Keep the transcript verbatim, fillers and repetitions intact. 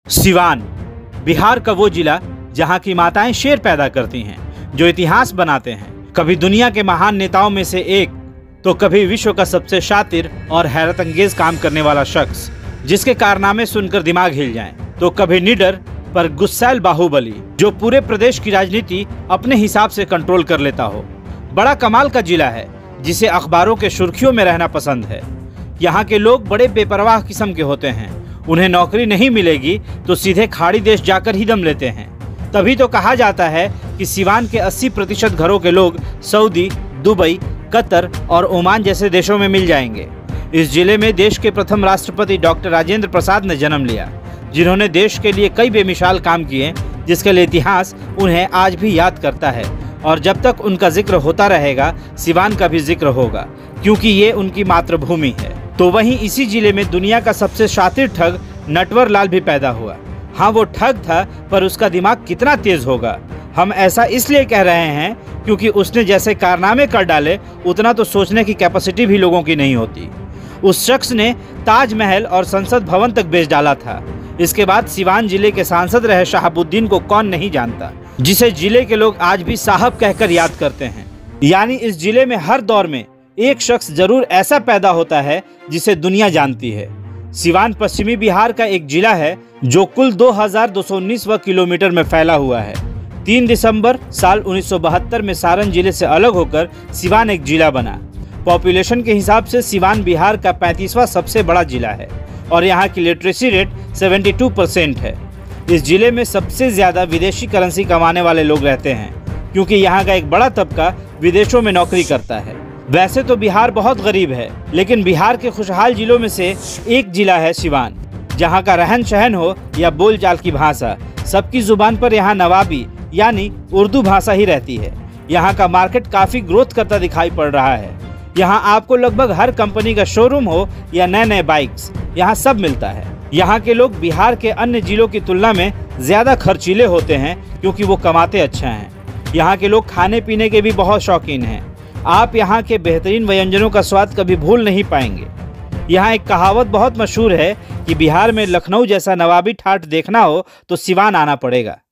सिवान बिहार का वो जिला जहां की माताएं शेर पैदा करती हैं, जो इतिहास बनाते हैं। कभी दुनिया के महान नेताओं में से एक, तो कभी विश्व का सबसे शातिर और हैरत अंगेज काम करने वाला शख्स, जिसके कारनामे सुनकर दिमाग हिल जाएं। तो कभी निडर पर गुस्सैल बाहुबली, जो पूरे प्रदेश की राजनीति अपने हिसाब से कंट्रोल कर लेता हो। बड़ा कमाल का जिला है, जिसे अखबारों के सुर्खियों में रहना पसंद है। यहाँ के लोग बड़े बेपरवाह किस्म के होते हैं। उन्हें नौकरी नहीं मिलेगी तो सीधे खाड़ी देश जाकर ही दम लेते हैं। तभी तो कहा जाता है कि सिवान के अस्सी प्रतिशत घरों के लोग सऊदी, दुबई, कतर और ओमान जैसे देशों में मिल जाएंगे। इस जिले में देश के प्रथम राष्ट्रपति डॉक्टर राजेंद्र प्रसाद ने जन्म लिया, जिन्होंने देश के लिए कई बेमिसाल काम किए, जिसके लिए इतिहास उन्हें आज भी याद करता है। और जब तक उनका जिक्र होता रहेगा, सिवान का भी जिक्र होगा, क्योंकि ये उनकी मातृभूमि है। तो वहीं इसी जिले में दुनिया का सबसे शातिर ठग नटवर लाल भी पैदा हुआ। हाँ, वो ठग था, पर उसका दिमाग कितना तेज होगा। हम ऐसा इसलिए कह रहे हैं क्योंकि उसने जैसे कारनामे कर डाले, उतना तो सोचने की कैपेसिटी भी लोगों की नहीं होती। उस शख्स ने ताजमहल और संसद भवन तक बेच डाला था। इसके बाद सिवान जिले के सांसद रहे शहाबुद्दीन को कौन नहीं जानता, जिसे जिले के लोग आज भी साहब कहकर याद करते हैं। यानी इस जिले में हर दौर में एक शख्स जरूर ऐसा पैदा होता है जिसे दुनिया जानती है। सिवान पश्चिमी बिहार का एक जिला है, जो कुल दो हजार दो सौ उन्नीस वर्ग किलोमीटर में फैला हुआ है। तीन दिसंबर साल उन्नीस सौ बहत्तर में सारण जिले से अलग होकर सिवान एक जिला बना। पॉपुलेशन के हिसाब से सिवान बिहार का पैंतीसवां सबसे बड़ा जिला है और यहाँ की लिटरेसी रेट बहत्तर परसेंट है। इस जिले में सबसे ज्यादा विदेशी करेंसी कमाने वाले लोग रहते हैं, क्योंकि यहाँ का एक बड़ा तबका विदेशों में नौकरी करता है। वैसे तो बिहार बहुत गरीब है, लेकिन बिहार के खुशहाल जिलों में से एक जिला है सिवान, जहाँ का रहन सहन हो या बोलचाल की भाषा, सबकी जुबान पर यहाँ नवाबी यानी उर्दू भाषा ही रहती है। यहाँ का मार्केट काफी ग्रोथ करता दिखाई पड़ रहा है। यहाँ आपको लगभग हर कंपनी का शोरूम हो या नए नए बाइक्स, यहाँ सब मिलता है। यहाँ के लोग बिहार के अन्य जिलों की तुलना में ज्यादा खर्चीले होते हैं, क्योंकि वो कमाते अच्छा हैं। यहाँ के लोग खाने पीने के भी बहुत शौकीन हैं। आप यहाँ के बेहतरीन व्यंजनों का स्वाद कभी भूल नहीं पाएंगे। यहाँ एक कहावत बहुत मशहूर है कि बिहार में लखनऊ जैसा नवाबी ठाठ देखना हो तो सिवान आना पड़ेगा।